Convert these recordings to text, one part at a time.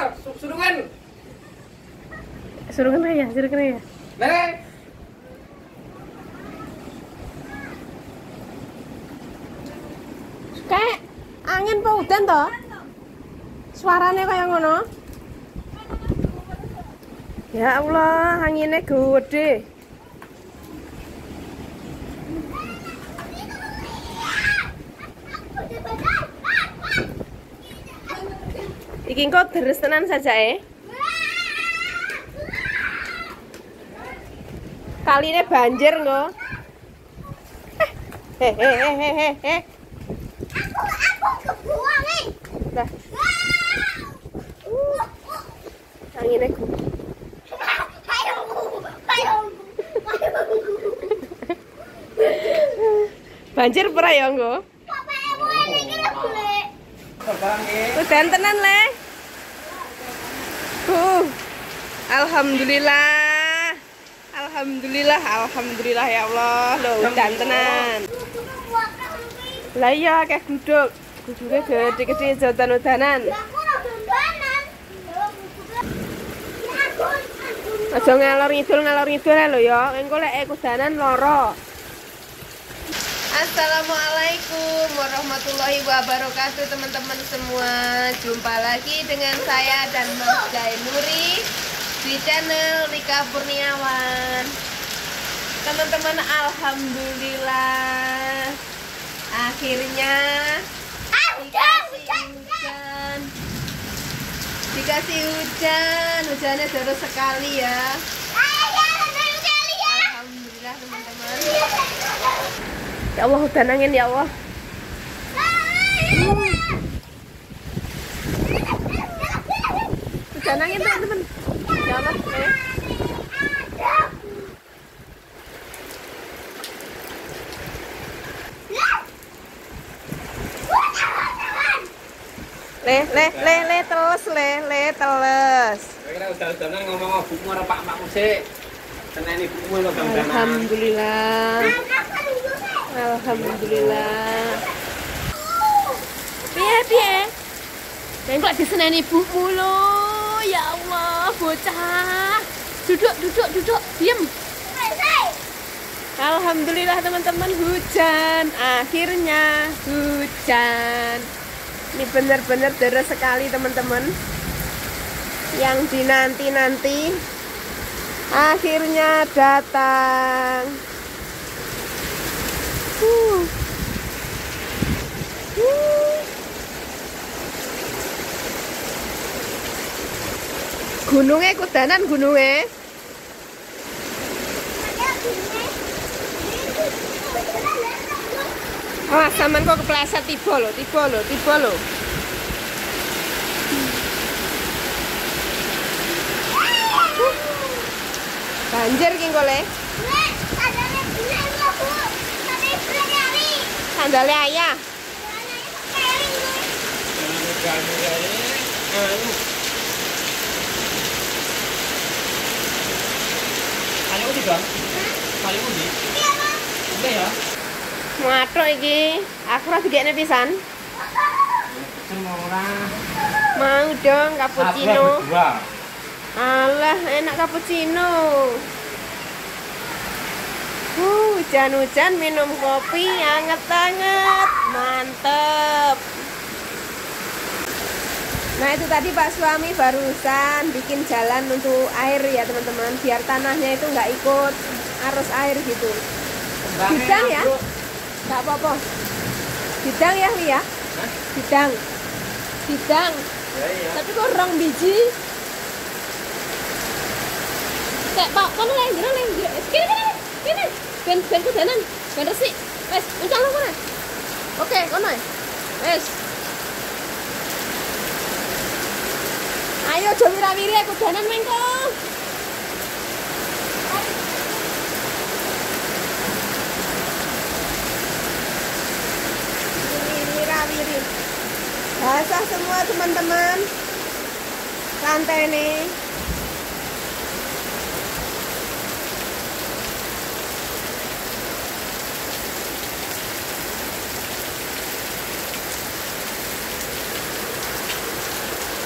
surungan. Surungan ya, surungan ya. Nek. Kayak angin apa udan toh? Suaranya kayak ngono. Ya Allah, anginnya gede. Iki kok deres tenan saja Kaline banjir kok. Hehehehehe. Aku kebuang nih. Dah. Anginnya gede. Banjir pernah ya nggo? Udan tenan le. Alhamdulillah. Alhamdulillah ya Allah. Loh udan tenan. Lah iya kayak guduk. Guduknya gede-gede udan-udanan. Aja ngalor ngidul lho ya. Engko lek kudanan lara. Assalamualaikum warahmatullahi wabarakatuh teman-teman semua. Jumpa lagi dengan saya dan Mas Jainuri di channel Rika Kurniawan. Teman-teman, alhamdulillah akhirnya dikasih hujan. Hujannya deras sekali ya. Alhamdulillah teman-teman. Ya Allah, udan angin ya Allah. Udan angin teman-teman. Ya Allah. Teles. Kira udah-udanan ngomong buku karo Pak Makmu sik. Teneni buku lho udan-udanan. Alhamdulillah. Alhamdulillah. Piye? Nengok diseneni ibumu lho. Ya Allah, bocah. Duduk. Diam. Alhamdulillah teman-teman, hujan. Akhirnya hujan. Ini benar-benar deras sekali teman-teman. Yang dinanti-nanti akhirnya datang. Gunungnya kudanan gunungnya. Oh, saman kok kepleset tiba lo. Banjir ki kok le. Sandalnya ayah. Kali undi Bang? Kali undi? Udah ya? Matok iki. Aku ora digekne pisan. Mau dong cappuccino. Alah, enak cappuccino. Hujan-hujan minum kopi anget-anget. Mantep. Nah, itu tadi Pak suami barusan bikin jalan untuk air ya teman-teman, biar tanahnya itu nggak ikut arus air gitu. Bidang ya? Nggak apa-apa. Bidang ya, Lia? Bidang. Ya. Tapi kok rong biji? Kayak Pak, kono leng. Kene. Ben kudanan. Ben resik. Wes, uncang kono. Oke, kono. Wes. Ayo aja wira-wiri kudanan mengko. Wira-wiri. Basah semua teman-teman. Santai nih.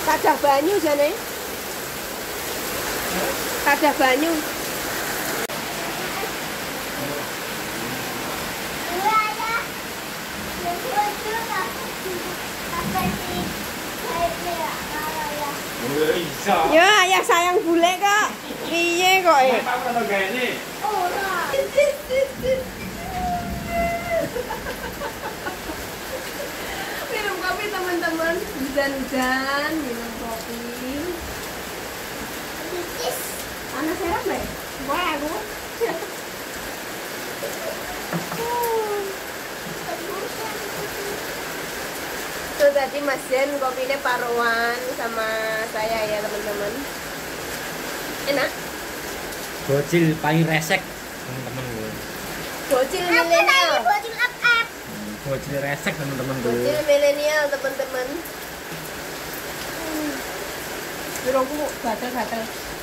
Kadah banyu jane. Kadah banyu. Ya, ayah sayang bule kok. Piye kok ya? Minum kopi teman-teman. Hujan-hujan minum kopi. Panas serem deh. Boleh aku. Tuh tadi Mas Jen kopinya paruan sama saya ya teman-teman. Enak. Bocil paling resek teman-teman gue. Bocil milenial. Bocil resek teman-teman gue. Bocil milenial teman-teman. Birongku gatel-gatel.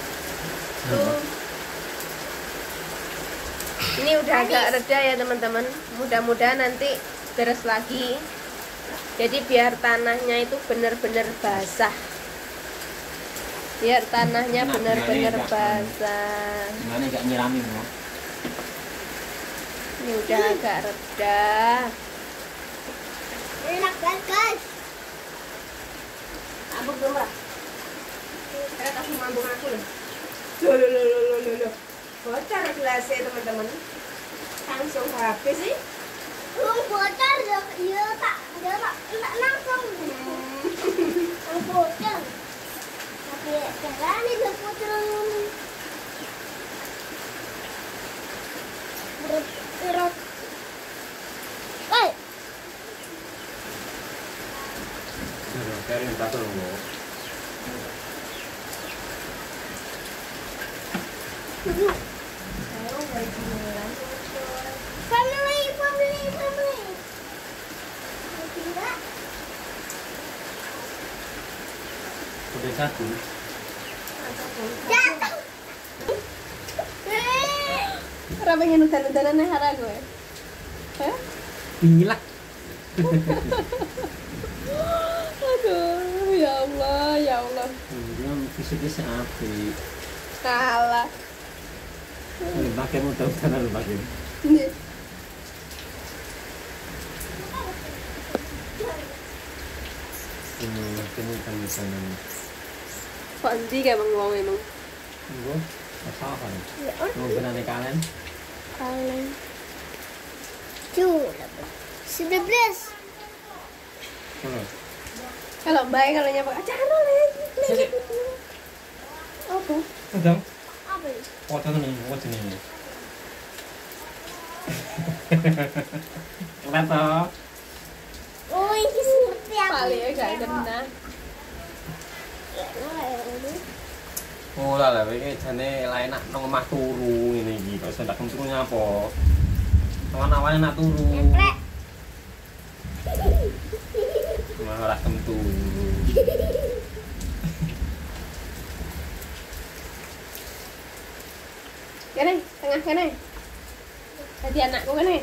Ini udah agak reda ya teman-teman. Mudah-mudahan nanti beres lagi. Jadi biar tanahnya itu benar-benar basah. Biar tanahnya benar-benar basah. Gimana gak nyiramin loh? Ini udah agak reda. Enak banget guys. Abang belum lah. Saya kasih mambung aku loh. Loh. Bocor gelasnya teman-teman. Langsung habis sih. Bocor ya tak langsung. Bocor. Tapi caranya dia bocor. Berat. Kaya minta tolong lo. Family. Udah satu. Jatuh. Ora pengen udan-udanan nih hara gue. Hah? Pilak. Aduh, ya Allah. Dia fisiknya seapi. Kalah. Pakai mudah-mudahan pakai. Ini kan misalnya. Kok endi kayak wong emang? Gue apa nih? Ya, Mau benane kalian? kalian. 11. Kalau Mbak kalau nyapa acara lagi. Apa? Sedang. Apa ini? Oh, nih, buat sini. Kenapa? Oh, ini seperti apa? Paling ya gak kena. Oh lah, ini jane lah enak nang omah turu ngene iki. Kok sendak turu nyapa? Awan-awane nak turu. Nemplek. Malah tentu. Kene, tengah kene. Jadi anakku kene.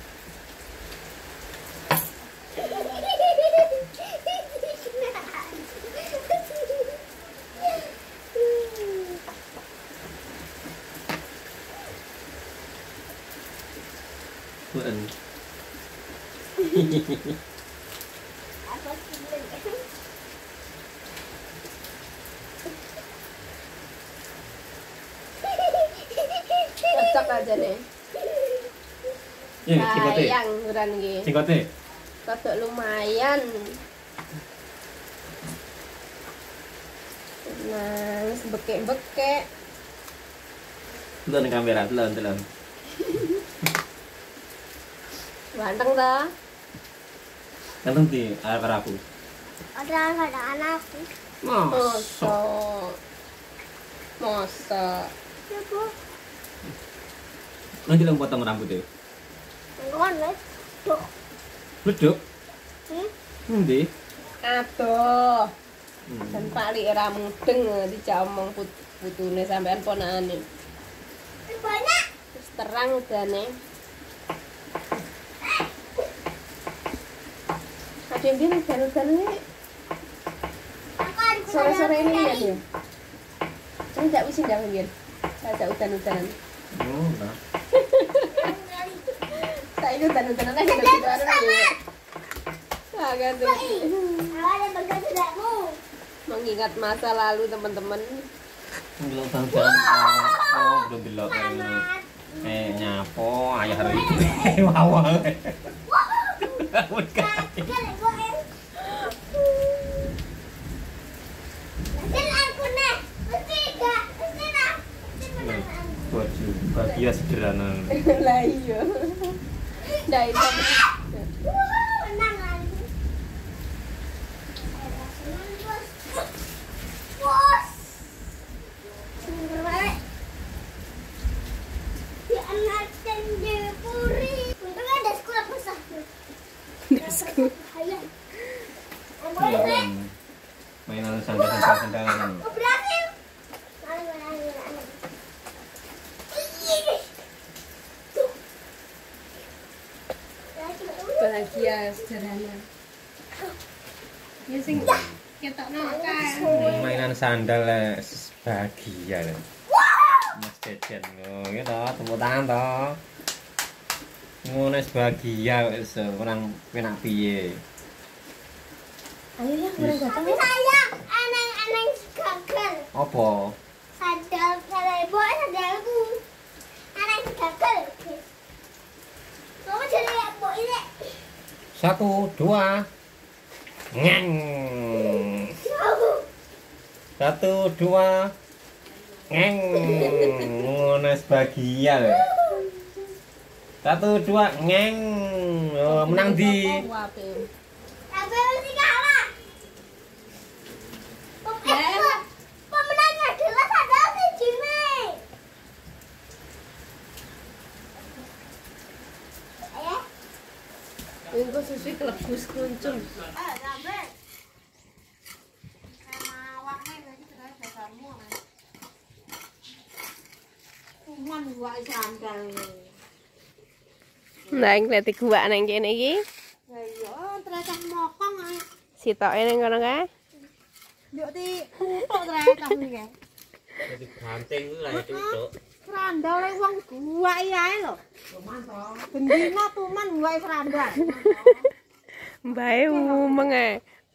Tuan. Cocok aja nih. Ya, singkote. Sayang uran iki. Singkote. Rodok lumayan. Nah, bekek-bekek. Telan kamera, telan. Ganteng dah. Ganteng di arah aku. Ada anakku. Masa. Ya, Bu. Nanti lo potong rambutnya. Enggak, Les. Tuh. Leduk. Nanti. Aduh. Dan paling era mudeng dijak omong putune sampean ponakane. Banyak. Terus terang udane. Ada yang bilang udan-udan ini. Makan Sore-sore ini ya dia. Cuma tidak wis ndak ngene. Ada udan-udanan. Oh, nah. Tak itu udan-udanan lagi gitu ana. Ah, ganti. Awalnya bagas sudahmu. Mengingat masa lalu teman-teman. Belum jalan. Oh, belum belok. Nyapo ayah hari itu. Wow. Baju bahagia sederhana. Lah iya. Ndak itu. Menang lagi. Bos. Berbalik. Di anak Cendepuri. Untungnya ada sekolah besar. Dasku. Ayo. Iya, mainan sandal-sandalan. Oh, berhasil. Ayo. Bahagia sederhana. Ya sing ketokno kae. Mainan sandal bahagia lho. Mas Jejen lho, ya toh, tepuk tangan toh. Ngono wis bahagia wis orang penak piye. Ayo ya, kurang datang. Tapi saya aneh-aneh gagal. Apa? Sandal ibu sandalku. Aneh gagal. Kamu jadi ibu ini. 1, 2. Ngeng. 1, 2. Ngeng. Ngono wis bahagia lho. 1, 2, ngeng. Oh, menang di. Tapi mesti kalah. Pemenangnya adalah sandal si Jimmy. Ayo. Engko susu kelebus kuncung. Sampai. Sama awaknya lagi terus dasarmu. Cuman gua sandal. Nah, ngleti gua nang kene iki. Ya iya, terasa mokong ae. Sitoke ning kono kae. Nduk ti empuk terasa iki. Jadi banting lah itu, Cuk. Sandale wong gua ae lho. Tuman to. Bendina tuman gua sandal. Mbae umeng ae.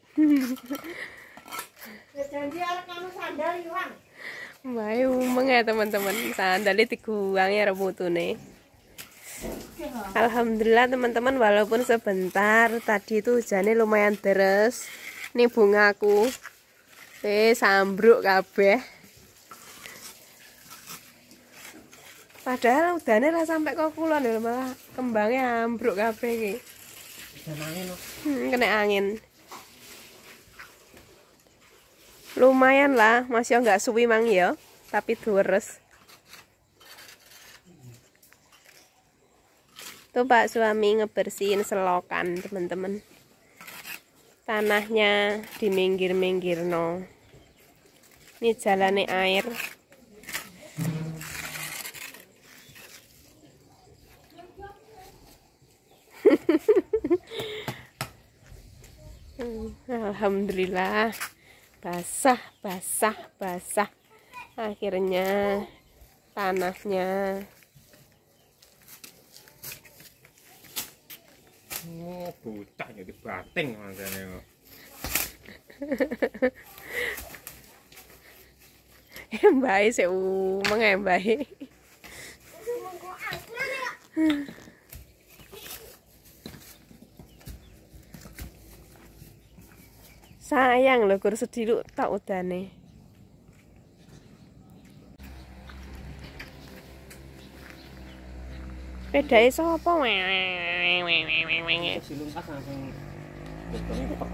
Wis janji arep kamu sandal iwang. Mbae umeng ae teman-teman. Sandale diguang ya reputune. Alhamdulillah teman-teman, walaupun sebentar tadi itu hujannya lumayan deres. Ini bungaku sambruk kabeh. Padahal udane ra sampai kok kulon lho, malah kembangnya ambruk kabeh iki. Kena angin. Lumayan lah, masih enggak suwi mang ya, tapi deres. Tuh Pak suami ngebersihin selokan teman-teman. Tanahnya di minggir-minggir no. Ini jalannya air. Alhamdulillah basah. Akhirnya tanahnya. Oh, bocah jadi bating makanya kok. Mbae sik umeng ae mbae. Sayang lho gur sediluk tak udane. Pedae sapa? Silum pas langsung botolnya ketok.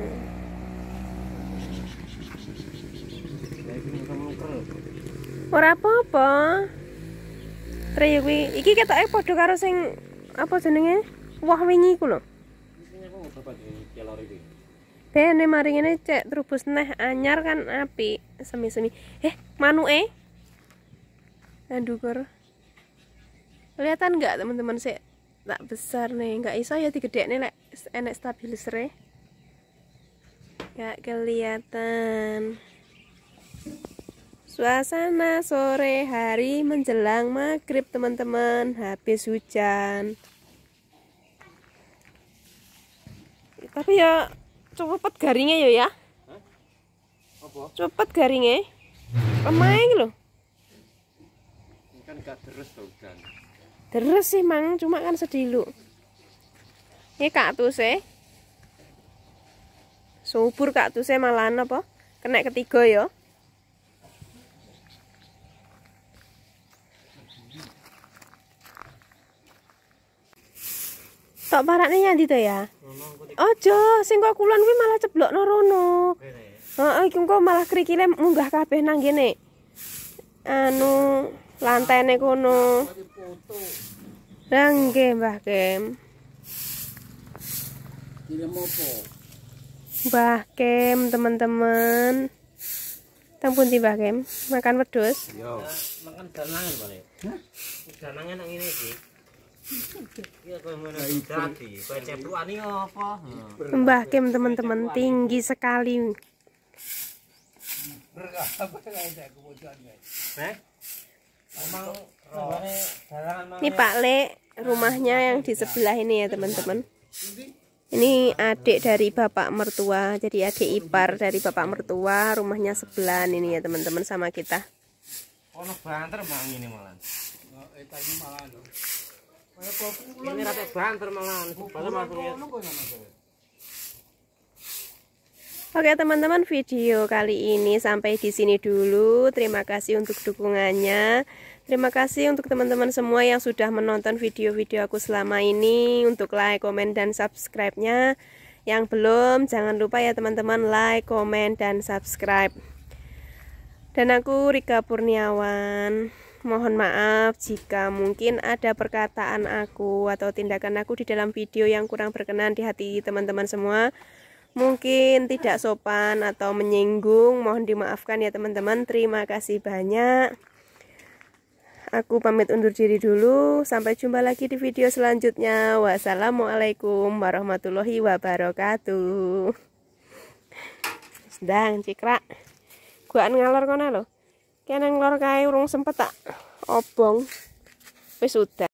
Ora apa-apa. Tre kuwi iki ketoke padha karo sing apa jenenge? Wah wingi iku lho. Bene mari ngene cek trubus neh anyar kan apik, semi-semi. Manuke. Aduh kur. Kelihatan enggak teman-teman sih? Tak besar nih, enggak iso ya digedekne lek enek stabilizer. Gak kelihatan. Suasana sore hari menjelang maghrib teman-teman, habis hujan. Tapi ya cepet garingnya ya. Apa? Cepet garingnya. Lemah iki lho. Kan gak terus tuh hujan. Terus sih mang, cuma kan sedilu. Ini kaktusnya. Subur kaktusnya malahan apa? Kena ketiga ya. Tok paraknya nyanti to ya? Ojo, sing kok kulon kuwi malah ceblokno rono. Heeh, iki engko malah krikile munggah kabeh nang kene. Anu, lantene kono. Lah nggih, Mbah Kem. Mbah Kem, teman-teman. Teng pundi Mbah Kem? Makan wedhus? Yo, makan danangan balik. Hah? Danangan nang ngene iki. Iya kok ngono dadi, kowe ceplukan iki apa? Mbah Kem teman-teman tinggi sekali. Ini Pak Le, rumahnya yang di sebelah ini ya teman-teman. Ini adik dari bapak mertua, jadi adik ipar dari bapak mertua, rumahnya sebelah ini ya teman-teman sama kita. Ono banter mbak ini malah. Ini rata banter malah. Oke teman-teman, video kali ini sampai di sini dulu. Terima kasih untuk dukungannya. Terima kasih untuk teman-teman semua yang sudah menonton video-video aku selama ini. Untuk like, komen, dan subscribe-nya. Yang belum, jangan lupa ya teman-teman, like, komen, dan subscribe. Dan aku Rika Purniawan. Mohon maaf jika mungkin ada perkataan aku atau tindakan aku di dalam video yang kurang berkenan di hati teman-teman semua. Mungkin tidak sopan atau menyinggung, mohon dimaafkan ya teman-teman. Terima kasih banyak. Aku pamit undur diri dulu. Sampai jumpa lagi di video selanjutnya. Wassalamualaikum warahmatullahi wabarakatuh. Sedang cikrak. Gua ngalor kono lho. Kene nglor kae urung sempet tak obong. Wis udah.